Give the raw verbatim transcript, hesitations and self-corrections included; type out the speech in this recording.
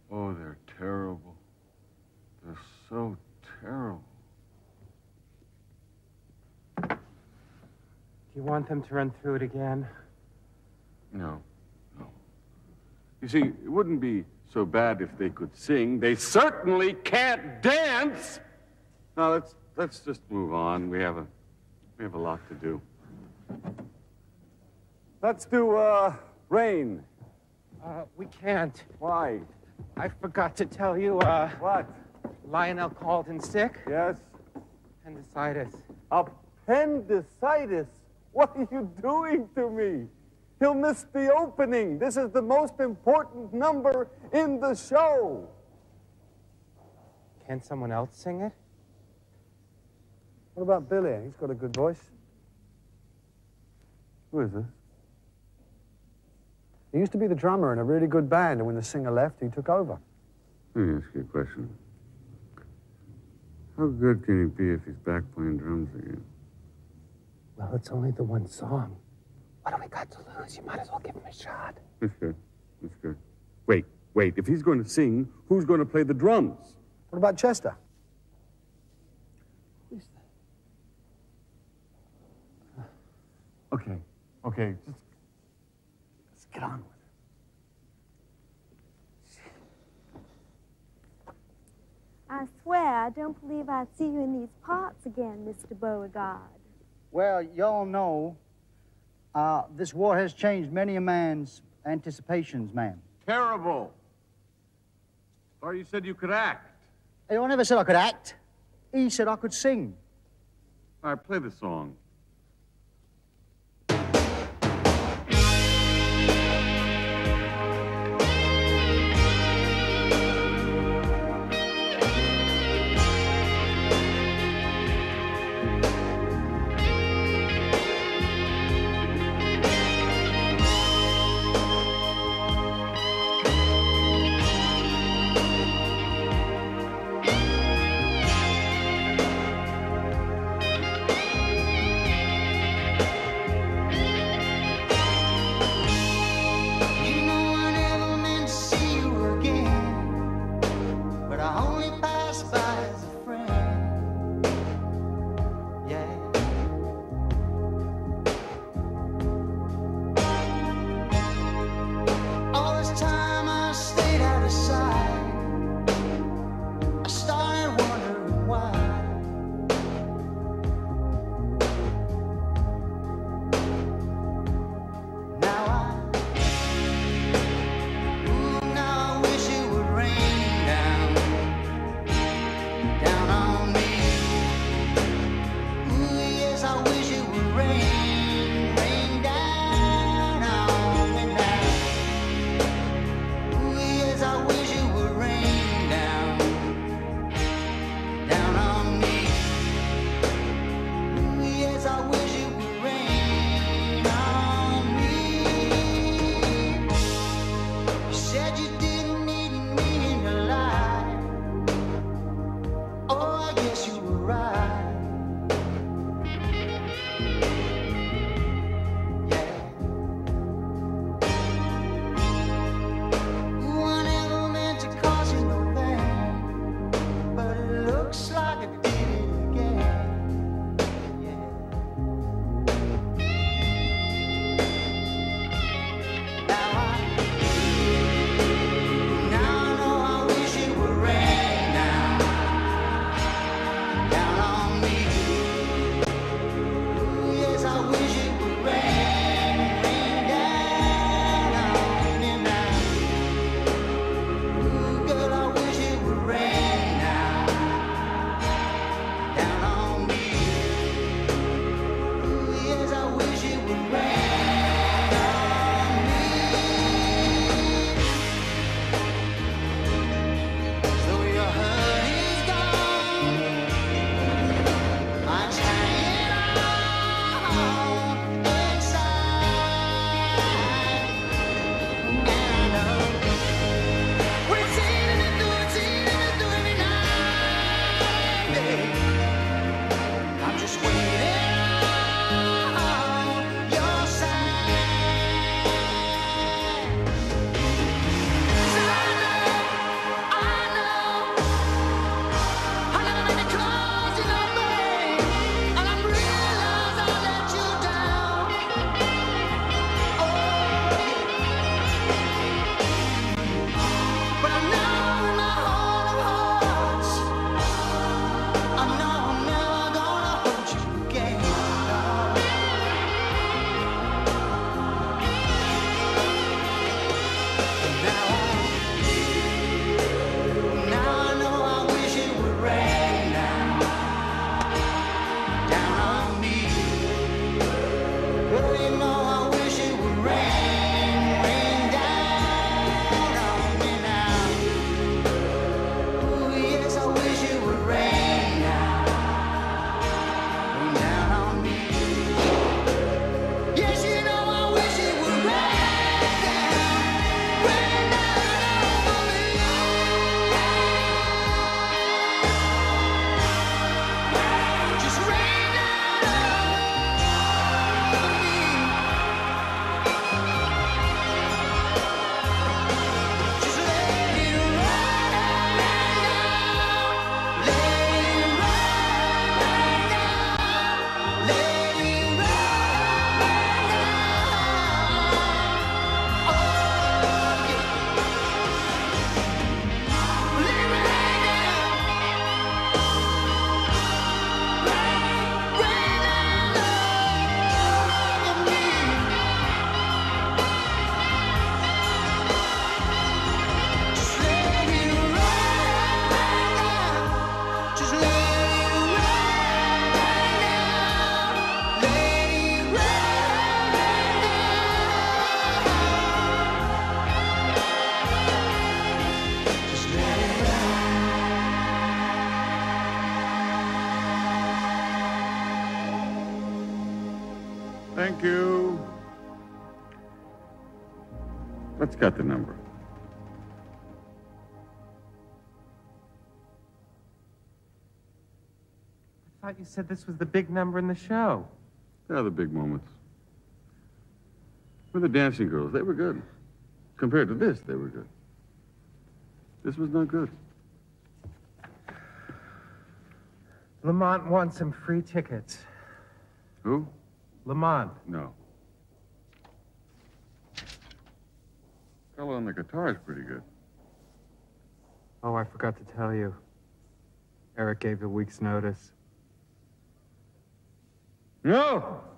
Oh, they're terrible. They're so terrible. Do you want them to run through it again? No, no. You see, it wouldn't be so bad if they could sing. They certainly can't dance! Now, let's, let's just move on. We have a, we have a lot to do. Let's do, uh, Rain. Uh, we can't. Why? I forgot to tell you, uh... What? Lionel called in sick. Yes? Appendicitis. Appendicitis? What are you doing to me? He'll miss the opening. This is the most important number in the show. Can't someone else sing it? What about Billy? He's got a good voice. Who is this? He used to be the drummer in a really good band, and when the singer left, he took over. Let me ask you a question. How good can he be if he's back playing drums again? Well, it's only the one song. What do we got to lose? You might as well give him a shot. That's good. That's good. Wait, wait. If he's going to sing, who's going to play the drums? What about Chester? Who's that? Okay, okay. Just, let's get on with it. I swear I don't believe I'd see you in these parts again, Mister Beauregard. Well, y'all know uh, this war has changed many a man's anticipations, ma'am. Terrible. Sorry you said you could act. Hey, I never said I could act. He said I could sing. All right, play the song. Thank you. Let's cut the number. I thought you said this was the big number in the show. They're the big moments. With the dancing girls, they were good. Compared to this, they were good. This was not good. Lamont wants some free tickets. Who? Lamont. No. Fellow on the guitar is pretty good. Oh, I forgot to tell you. Eric gave a week's notice. No!